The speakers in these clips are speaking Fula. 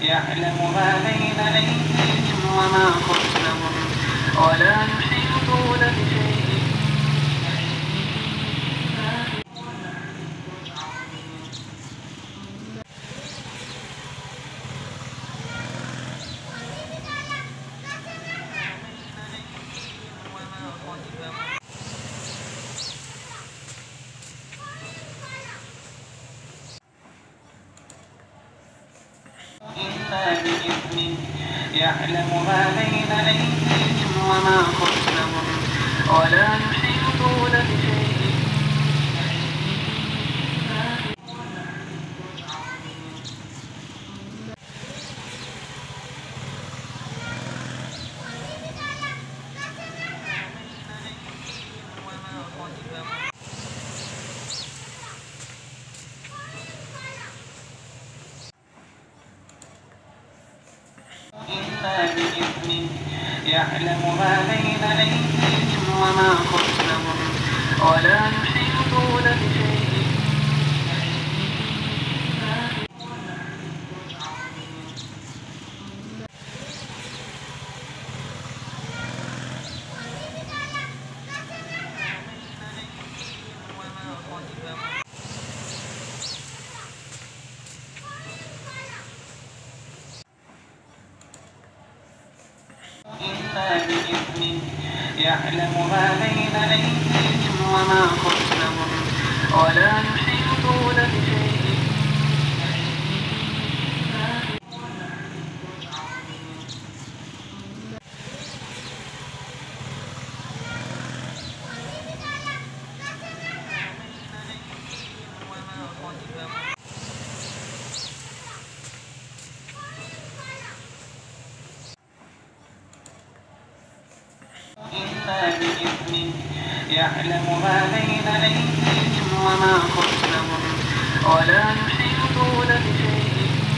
يعلم ما بين أيديهم وما خلفهم ولا يحيطون بشيء إلا بإذنه يعلم ما بين أيديهم وما خلفهم ولا يحيطون بشيء إلا بإذنه يعلم ما بين أيديهم وما خلفهم ولا يحيطون بشيء إلا بإذنه يعلم ما بين أيديهم وما خلفهم ولا يحيطون بشيء إلا بإذنه يعلم ما بين أيديهم وما خلفهم ولا يحيطون بشيء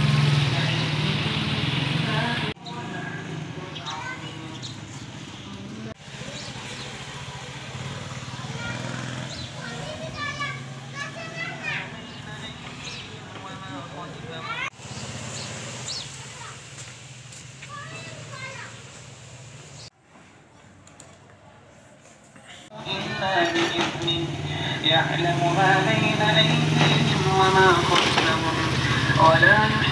إلا بإذنه يعلم ما بين أيديهم وما خلفهم ولا